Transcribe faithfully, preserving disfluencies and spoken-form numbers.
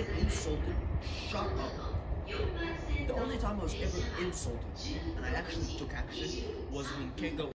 ever insulted, shut up. The only time I was ever insulted, and I actually took action, was when Kengo